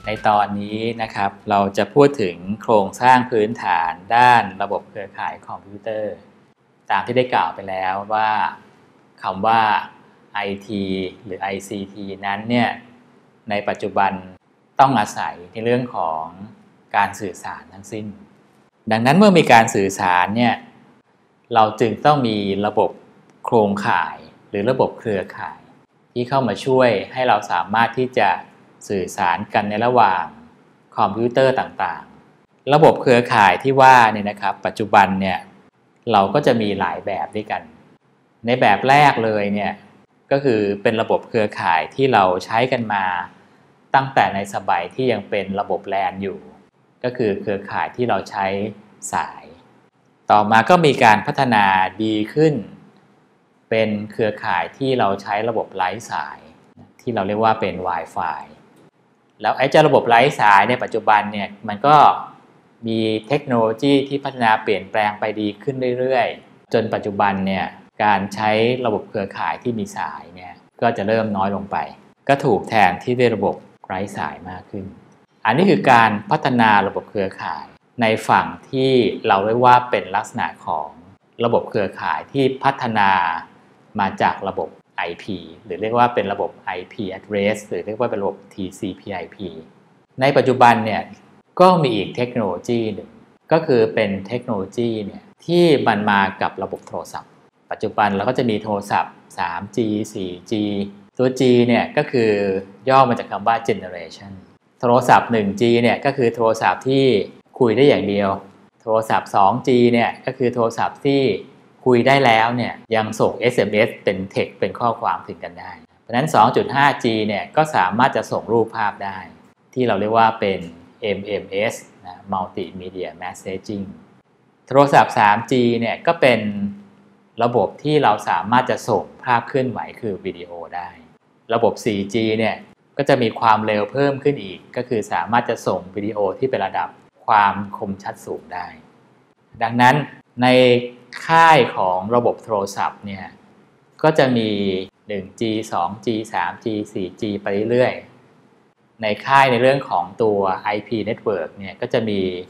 ในตอนนี้นะครับเราจะพูดถึงโครงสร้างพื้นฐานด้านระบบเครือข่ายคอมพิวเตอร์ตามที่ได้กล่าวไปแล้วว่าคำว่า IT หรือ ICT นั้นเนี่ยในปัจจุบันต้องอาศัยในเรื่องของการสื่อสารทั้งสิ้นดังนั้นเมื่อมีการสื่อสารเนี่ยเราจึงต้องมีระบบโครงข่ายหรือระบบเครือข่ายที่เข้ามาช่วยให้เราสามารถที่จะสื่อสารกันในระหว่างคอมพิวเตอร์ต่างๆระบบเครือข่ายที่ว่าเนี่ยนะครับปัจจุบันเนี่ยเราก็จะมีหลายแบบด้วยกันในแบบแรกเลยเนี่ยก็คือเป็นระบบเครือข่ายที่เราใช้กันมาตั้งแต่ในสมัยที่ยังเป็นระบบแลนอยู่ก็คือเครือข่ายที่เราใช้สายต่อมาก็มีการพัฒนาดีขึ้นเป็นเครือข่ายที่เราใช้ระบบไร้สายที่เราเรียกว่าเป็น Wi-Fi แล้วไอ้เจ้าระบบไร้สายในปัจจุบันเนี่ยมันก็มีเทคโนโลยีที่พัฒนาเปลี่ยนแปลงไปดีขึ้นเรื่อยๆจนปัจจุบันเนี่ยการใช้ระบบเครือข่ายที่มีสายเนี่ยก็จะเริ่มน้อยลงไปก็ถูกแทนที่ด้วยระบบไร้สายมากขึ้นอันนี้คือการพัฒนาระบบเครือข่ายในฝั่งที่เราเรียกว่าเป็นลักษณะของระบบเครือข่ายที่พัฒนามาจากระบบ IP หรือเรียกว่าเป็นระบบ IP address หรือเรียกว่าเป็นระบบ TCP/IP ในปัจจุบันเนี่ยก็มีอีกเทคโนโลยีหนึ่งก็คือเป็นเทคโนโลยีเนี่ยที่มันมากับระบบโทรศัพท์ปัจจุบันเราก็จะมีโทรศัพท์ 3G 4G ตัว G เนี่ยก็คือย่อมาจากคำว่า generation โทรศัพท์ 1G เนี่ยก็คือโทรศัพท์ที่คุยได้อย่างเดียวโทรศัพท์ 2G เนี่ยก็คือโทรศัพท์ที่คุยได้แล้วเนี่ยยังส่ง SMS เป็นเท็กซ์เป็นข้อความถึงกันได้เพราะฉะนั้น 2.5G เนี่ยก็สามารถจะส่งรูปภาพได้ที่เราเรียกว่าเป็น MMS นะ Multimedia Messaging โทรศัพท์ 3G เนี่ยก็เป็นระบบที่เราสามารถจะส่งภาพเคลื่อนไหวคือวิดีโอได้ระบบ 4G เนี่ยก็จะมีความเร็วเพิ่มขึ้นอีกก็คือสามารถจะส่งวิดีโอที่เป็นระดับความคมชัดสูงได้ดังนั้นในค่ายของระบบโทรศัพท์เนี่ยก็จะมี 1G 2G 3G 4G ไปเรื่อยๆในค่ายในเรื่องของตัว IP Network เนี่ยก็จะมี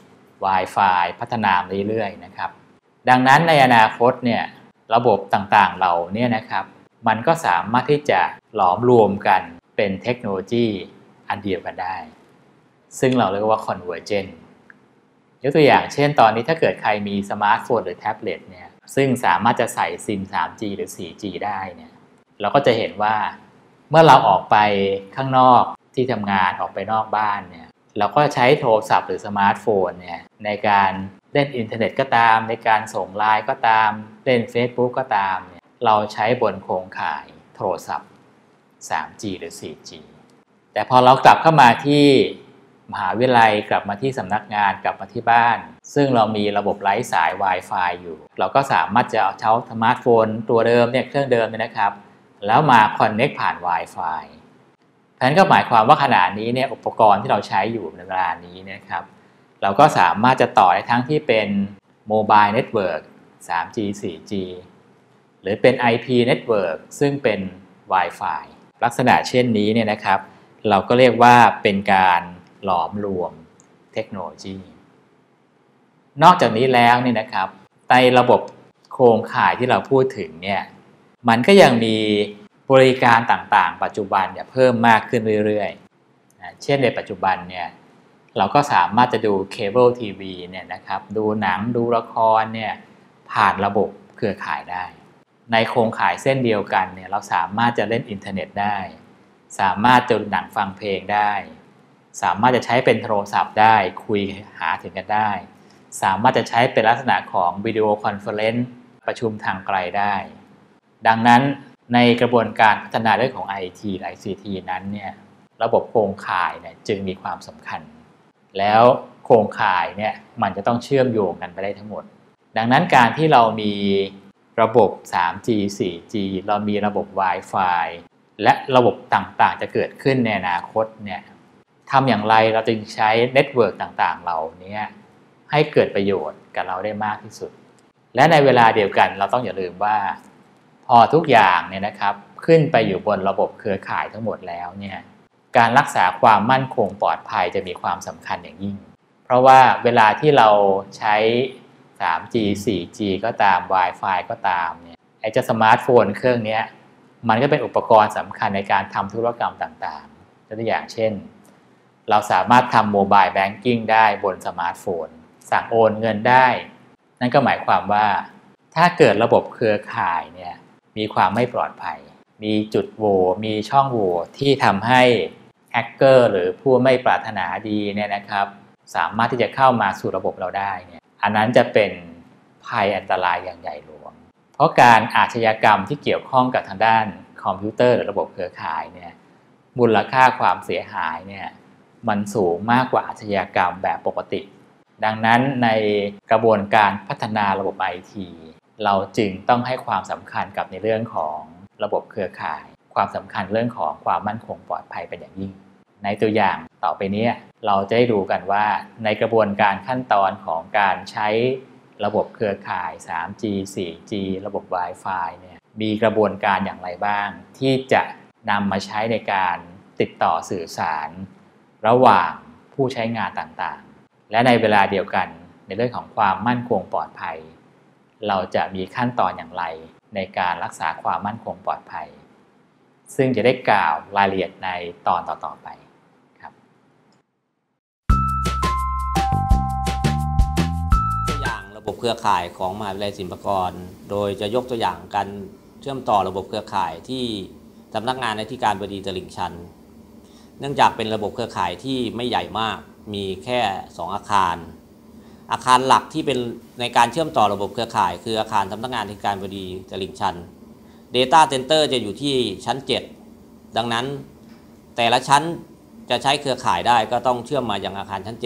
Wi-Fi พัฒนาเรื่อยๆนะครับดังนั้นในอนาคตเนี่ยระบบต่างๆเหล่านี้นะครับมันก็สามารถที่จะหลอมรวมกันเป็นเทคโนโลยีอันเดียวกันได้ซึ่งเราเรียกว่า Convergent ยกตัวอย่างเช่นตอนนี้ถ้าเกิดใครมีสมาร์ทโฟนหรือแท็บเล็ตเนี่ยซึ่งสามารถจะใส่ซิม 3G หรือ 4G ได้เนี่ยเราก็จะเห็นว่าเมื่อเราออกไปข้างนอกที่ทำงานออกไปนอกบ้านเนี่ยเราก็ใช้โทรศัพท์หรือสมาร์ทโฟนเนี่ยในการเล่นอินเทอร์เน็ตก็ตามในการส่งไลน์ก็ตามเล่น Facebook ก็ตามเนี่ยเราใช้บนโครงข่ายโทรศัพท์ 3G หรือ 4G แต่พอเรากลับเข้ามาที่มหาวิทยาลัยกลับมาที่สำนักงานกลับมาที่บ้านซึ่งเรามีระบบไร้สาย Wi-Fi อยู่เราก็สามารถจะเอาใช้สมาร์ทโฟนตัวเดิมเนี่ยเครื่องเดิมเนี่ยนะครับแล้วมา Connect ผ่าน Wi-Fi เพราะฉะนั้นก็หมายความว่าขณะนี้เนี่ยอุปกรณ์ที่เราใช้อยู่ในเวลานี้นะครับเราก็สามารถจะต่อได้ทั้งที่เป็น Mobile Network 3G 4G หรือเป็น IP Network ซึ่งเป็น Wi-Fi ลักษณะเช่นนี้เนี่ยนะครับเราก็เรียกว่าเป็นการหลอมรวมเทคโนโลยีนอกจากนี้แล้วเนี่ยนะครับในระบบโครงข่ายที่เราพูดถึงเนี่ยมันก็ยังมีบริการต่างๆปัจจุบันเนี่ยเพิ่มมากขึ้นเรื่อยๆเช่นในปัจจุบันเนี่ยเราก็สามารถจะดูเคเบิลทีวีเนี่ยนะครับดูหนังดูละครเนี่ยผ่านระบบเครือข่ายได้ในโครงข่ายเส้นเดียวกันเนี่ยเราสามารถจะเล่นอินเทอร์เน็ตได้สามารถจะดูหนังฟังเพลงได้สามารถจะใช้เป็นโทรศัพท์ได้คุยหาถึงกันได้สามารถจะใช้เป็นลักษณะของวิดีโอคอนเฟอเรนซ์ประชุมทางไกลได้ดังนั้นในกระบวนการพัฒนาเรื่องของ IT และ ICT นั้นเนี่ยระบบโครงข่ายเนี่ยจึงมีความสำคัญแล้วโครงข่ายเนี่ยมันจะต้องเชื่อมโยงกันไปได้ทั้งหมดดังนั้นการที่เรามีระบบ 3G 4G เรามีระบบ Wi-Fi และระบบต่างๆจะเกิดขึ้นในอนาคตเนี่ยทำอย่างไรเราจึงใช้เน็ตเวิร์กต่างๆเหล่านี้ให้เกิดประโยชน์กับเราได้มากที่สุดและในเวลาเดียวกันเราต้องอย่าลืมว่าพอทุกอย่างเนี่ยนะครับขึ้นไปอยู่บนระบบเครือข่ายทั้งหมดแล้วเนี่ยการรักษาความมั่นคงปลอดภัยจะมีความสำคัญอย่างยิ่งเพราะว่าเวลาที่เราใช้ 3G 4G ก็ตาม Wi-Fi ก็ตามเนี่ยไอ้เจ้าสมาร์ทโฟนเครื่องนี้มันก็เป็นอุปกรณ์สำคัญในการทำธุรกรรมต่างๆตัวอย่างเช่นเราสามารถทำโมบายแบงกิ้งได้บนสมาร์ทโฟนสั่งโอนเงินได้นั่นก็หมายความว่าถ้าเกิดระบบเครือข่ายเนี่ยมีความไม่ปลอดภัยมีจุดโหว่มีช่องโหว่ที่ทำให้แฮกเกอร์หรือผู้ไม่ปรารถนาดีเนี่ยนะครับสามารถที่จะเข้ามาสู่ระบบเราได้เนี่ยอันนั้นจะเป็นภัยอันตรายอย่างใหญ่หลวงเพราะการอาชญากรรมที่เกี่ยวข้องกับทางด้านคอมพิวเตอร์หรือระบบเครือข่ายเนี่ยมูลค่าความเสียหายเนี่ยมันสูงมากกว่าอาชญากรรมแบบปกติดังนั้นในกระบวนการพัฒนาระบบ IT เราจึงต้องให้ความสำคัญกับในเรื่องของระบบเครือข่ายความสำคัญเรื่องของความมั่นคงปลอดภัยเป็นอย่างยิ่งในตัวอย่างต่อไปนี้เราจะได้ดูกันว่าในกระบวนการขั้นตอนของการใช้ระบบเครือข่าย 3G 4G ระบบ Wi-Fi เนี่ยมีกระบวนการอย่างไรบ้างที่จะนำมาใช้ในการติดต่อสื่อสารระหว่างผู้ใช้งานต่างๆและในเวลาเดียวกันในเรื่องของความมั่นคงปลอดภัยเราจะมีขั้นตอนอย่างไรในการรักษาความมั่นคงปลอดภัยซึ่งจะได้กล่าวรายละเอียดในตอนต่อๆไปครับตัวอย่างระบบเครือข่ายของมหาวิทยาลัยศิลปากรโดยจะยกตัวอย่างการเชื่อมต่อระบบเครือข่ายที่สำนักงานอธิการบดีตลิ่งชันเนื่องจากเป็นระบบเครือข่ายที่ไม่ใหญ่มากมีแค่2อาคารหลักที่เป็นในการเชื่อมต่อระบบเครือข่ายคืออาคารสำนักงานอธิการบดีตลิ่งชัน Data Center จะอยู่ที่ชั้น7ดังนั้นแต่ละชั้นจะใช้เครือข่ายได้ก็ต้องเชื่อมมายังอาคารชั้น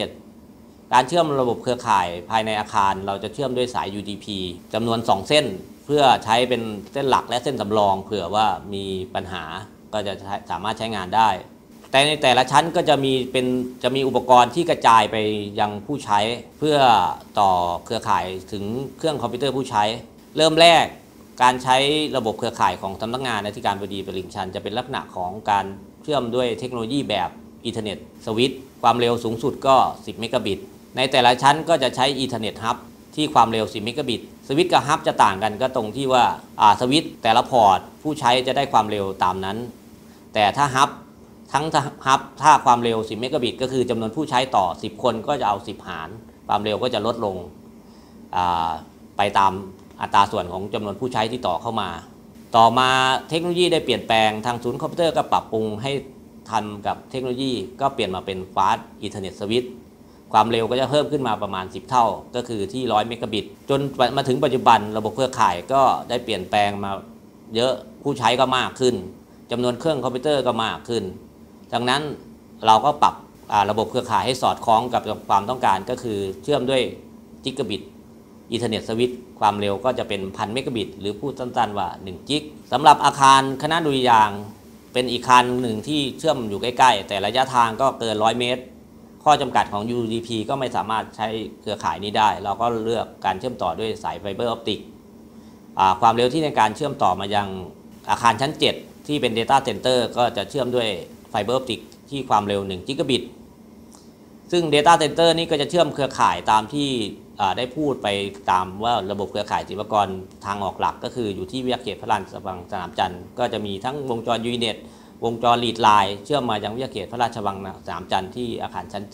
7การเชื่อมระบบเครือข่ายภายในอาคารเราจะเชื่อมด้วยสาย UDP จำนวน2เส้นเพื่อใช้เป็นเส้นหลักและเส้นสำรองเผื่อว่ามีปัญหาก็จะสามารถใช้งานได้แต่ในแต่ละชั้นก็จะมีอุปกรณ์ที่กระจายไปยังผู้ใช้เพื่อต่อเครือข่ายถึงเครื่องคอมพิวเตอร์ผู้ใช้เริ่มแรกการใช้ระบบเครือข่ายของสำนักงานอธิการบดีตลิ่งชันจะเป็นลักษณะของการเชื่อมด้วยเทคโนโลยีแบบอีเทอร์เน็ตสวิตช์ความเร็วสูงสุดก็10เมกะบิตในแต่ละชั้นก็จะใช้อีเทอร์เน็ตฮับที่ความเร็ว10เมกะบิตสวิตช์กับฮับจะต่างกันก็ตรงที่ว่าสวิตช์แต่ละพอร์ตผู้ใช้จะได้ความเร็วตามนั้นแต่ถ้าฮับถ้าความเร็ว10เมกะบิตก็คือจำนวนผู้ใช้ต่อ10คนก็จะเอา10หารความเร็วก็จะลดลงไปตามอัตราส่วนของจำนวนผู้ใช้ที่ต่อเข้ามาต่อมาเทคโนโลยีได้เปลี่ยนแปลงทางศูนย์คอมพิวเตอร์ก็ปรับปรุงให้ทันกับเทคโนโลยีก็เปลี่ยนมาเป็นฟาสต์อีเทอร์เน็ตสวิตช์ความเร็วก็จะเพิ่มขึ้นมาประมาณ10เท่าก็คือที่100เมกะบิตจนมาถึงปัจจุบันระบบเครือข่ายก็ได้เปลี่ยนแปลงมาเยอะผู้ใช้ก็มากขึ้นจำนวนเครื่องคอมพิวเตอร์ก็มากขึ้นดังนั้นเราก็ปรับระบบเครือข่ายให้สอดคล้องกับความต้องการก็คือเชื่อมด้วยจิกะบิตอีเทอร์เน็ตสวิตช์ความเร็วก็จะเป็น1,000เมกะบิตหรือพูดสั้นๆว่า1จิกสำหรับอาคารคณะดุริยางค์เป็นอีกอาคารหนึ่งที่เชื่อมอยู่ใกล้ๆแต่ระยะทางก็เกิน100เมตรข้อจำกัดของ UDP ก็ไม่สามารถใช้เครือข่ายนี้ได้เราก็เลือกการเชื่อมต่อด้วยสายไฟเบอร์ออปติกความเร็วที่ในการเชื่อมต่อมายังอาคารชั้น7ที่เป็น Data Center ก็จะเชื่อมด้วยไฟเบอร์ออปติกที่ความเร็ว1กิกะบิตซึ่ง Data Center นี้ก็จะเชื่อมเครือข่ายตามที่ได้พูดไปตามว่าระบบเครือข่ายศิลปากรทางออกหลักก็คืออยู่ที่วิทยาเขตพระราชวังสนามจันทร์ก็จะมีทั้งวงจร UNET วงจร Lead Line เชื่อมมายังวิทยาเขตพระราชวังสนามจันทร์ที่อาคารชั้น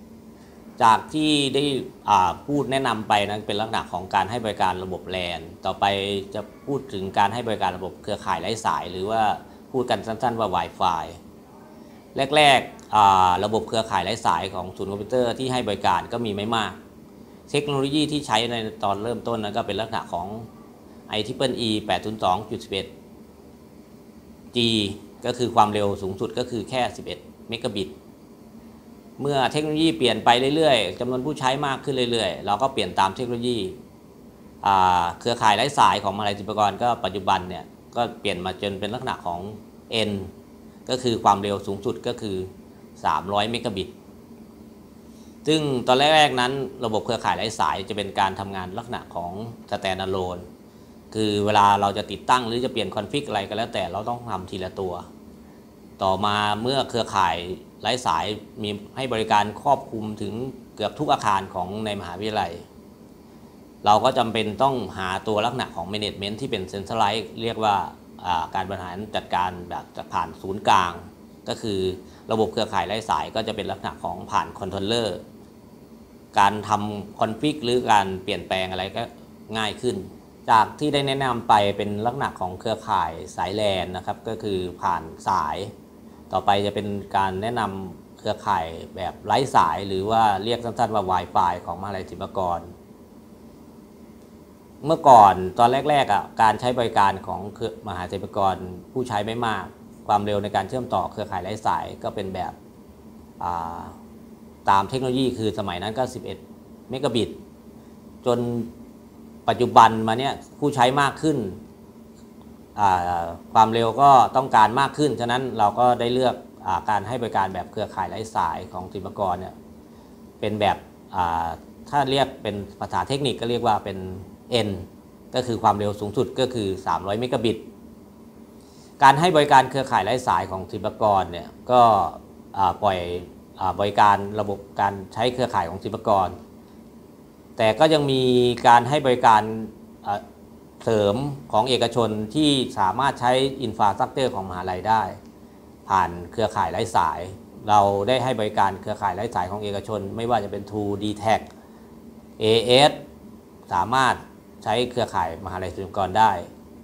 7จากที่ได้พูดแนะนำไปนั้นเป็นลักษณะของการให้บริการระบบ LAN ต่อไปจะพูดถึงการให้บริการระบบเครือข่ายไร้สายหรือว่าพูดกันสั้นๆว่า Wi-Fiแรกๆระบบเครือข่ายไร้สายของศูนย์คอมพิวเตอร์ที่ให้บริการก็มีไม่มากเทคโนโลยีที่ใช้ในตอนเริ่มต้นนั้นก็เป็นลักษณะของ IEEE 802.11G ก็คือความเร็วสูงสุดก็คือแค่11เมกะบิตเมื่อเทคโนโลยีเปลี่ยนไปเรื่อยๆจำนวนผู้ใช้มากขึ้นเรื่อยๆเราก็เปลี่ยนตามเทคโนโลยีเครือข่ายไร้สายของมหาวิทยาลัยศิลปากรก็ปัจจุบันเนี่ยก็เปลี่ยนมาจนเป็นลักษณะของ Nก็คือความเร็วสูงสุดก็คือ300เมกะบิตซึ่งตอนแรกๆนั้นระบบเครือข่ายไร้สายจะเป็นการทำงานลักษณะของ Standalone คือเวลาเราจะติดตั้งหรือจะเปลี่ยนคอนฟิกอะไรก็แล้วแต่เราต้องทำทีละตัวต่อมาเมื่อเครือข่ายไร้สายมีให้บริการครอบคลุมถึงเกือบทุกอาคารของในมหาวิทยาลัยเราก็จำเป็นต้องหาตัวลักษณะของ management ที่เป็น centralized เรียกว่าการบริหารจัดการแบบผ่านศูนย์กลางก็คือระบบเครือข่ายไร้สายก็จะเป็นลักษณะของผ่านคอนโทรลเลอร์การทำคอนฟิกหรือการเปลี่ยนแปลงอะไรก็ง่ายขึ้นจากที่ได้แนะนำไปเป็นลักษณะของเครือข่ายสายแลนนะครับก็คือผ่านสายต่อไปจะเป็นการแนะนำเครือข่ายแบบไร้สายหรือว่าเรียกสั้นๆว่า Wi-Fi ของมหาวิทยาลัยศิลปากรเมื่อก่อนตอนแรกๆการใช้บริการของมหาวิทยาลัยศิลปากรผู้ใช้ไม่มากความเร็วในการเชื่อมต่อเครือข่ายไร้สายก็เป็นแบบตามเทคโนโลยีคือสมัยนั้นก็11เมกะบิตจนปัจจุบันมาเนี่ยผู้ใช้มากขึ้นความเร็วก็ต้องการมากขึ้นฉะนั้นเราก็ได้เลือกการให้บริการแบบเครือข่ายไร้สายของศิลปากรเนี่ยเป็นแบบถ้าเรียกเป็นภาษาเทคนิคก็เรียกว่าเป็น N ก็คือความเร็วสูงสุดก็คือ300เมกะบิตการให้บริการเครือข่ายไร้สายของศิลปากรเนี่ยก็ปล่อยบริการระบบการใช้เครือข่ายของศิลปากรแต่ก็ยังมีการให้บริการเสริมของเอกชนที่สามารถใช้อินฟราสตรัคเจอร์ของมหาลัยได้ผ่านเครือข่ายไร้สายเราได้ให้บริการเครือข่ายไร้สายของเอกชนไม่ว่าจะเป็น True D-Tag AS สามารถใช้เครือข่ายมหาลัยศิลปากรได้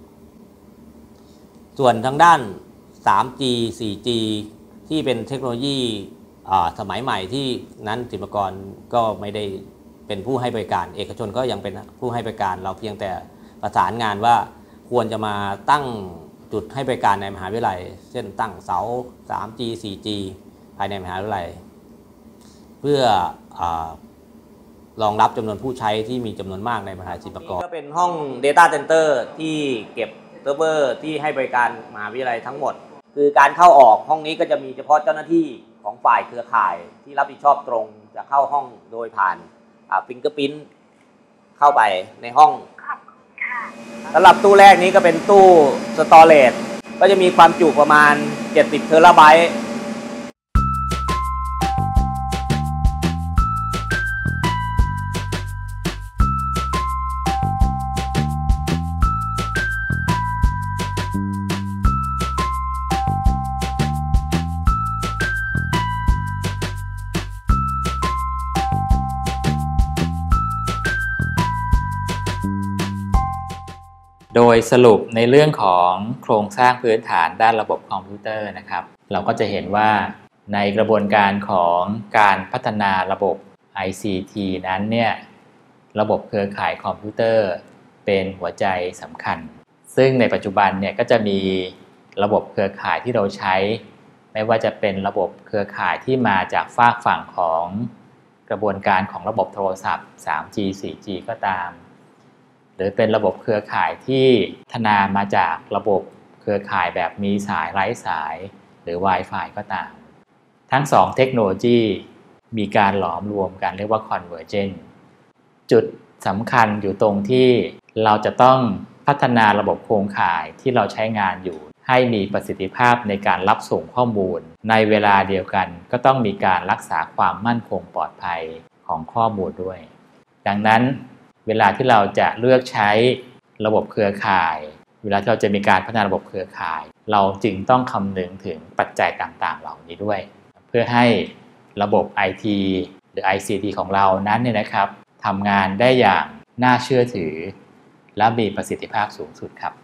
ส่วนทางด้าน 3G 4G ที่เป็นเทคโนโลยีสมัยใหม่ที่นั้นศิลปากรก็ไม่ได้เป็นผู้ให้บริการเอกชนก็ยังเป็นผู้ให้บริการเราเพียงแต่ประสานงานว่าควรจะมาตั้งจุดให้บริการในมหาวิทยาลัยเช่นตั้งเสา 3G 4G ภายในมหาวิทยาลัยเพื่อรองรับจำนวนผู้ใช้ที่มีจำนวนมากในมหาวิทยาลัยศิลปากรก็เป็นห้อง Data Center ที่เก็บเซิร์ฟเวอร์ที่ให้บริการมหาวิทยาลัยทั้งหมดคือการเข้าออกห้องนี้ก็จะมีเฉพาะเจ้าหน้าที่ของฝ่ายเครือข่ายที่รับผิดชอบตรงจะเข้าห้องโดยผ่านฟิงเกอร์พิ้นเข้าไปในห้องสำหรับตู้แรกนี้ก็เป็นตู้สตอเรจก็จะมีความจุประมาณ70 เทราไบต์โดยสรุปในเรื่องของโครงสร้างพื้นฐานด้านระบบคอมพิวเตอร์นะครับเราก็จะเห็นว่าในกระบวนการของการพัฒนาระบบ ICT นั้นเนี่ยระบบเครือข่ายคอมพิวเตอร์เป็นหัวใจสำคัญซึ่งในปัจจุบันเนี่ยก็จะมีระบบเครือข่ายที่เราใช้ไม่ว่าจะเป็นระบบเครือข่ายที่มาจากฝากฝั่งของกระบวนการของระบบโทรศัพท์ 3G 4G ก็ตามหรือเป็นระบบเครือข่ายที่พัฒนามาจากระบบเครือข่ายแบบมีสายไร้สายหรือ Wi-Fi ก็ตามทั้ง2เทคโนโลยีมีการหลอมรวมกันเรียกว่า Convergence จุดสำคัญอยู่ตรงที่เราจะต้องพัฒนาระบบโครงข่ายที่เราใช้งานอยู่ให้มีประสิทธิภาพในการรับส่งข้อมูลในเวลาเดียวกันก็ต้องมีการรักษาความมั่นคงปลอดภัยของข้อมูลด้วยดังนั้นเวลาที่เราจะเลือกใช้ระบบเครือข่ายเวลาที่เราจะมีการพัฒนาระบบเครือข่ายเราจึงต้องคำนึงถึงปัจจัยต่างๆเหล่านี้ด้วยเพื่อให้ระบบ IT หรือ ICT ของเรานั้นเนี่ยนะครับทำงานได้อย่างน่าเชื่อถือและมีประสิทธิภาพสูงสุดครับ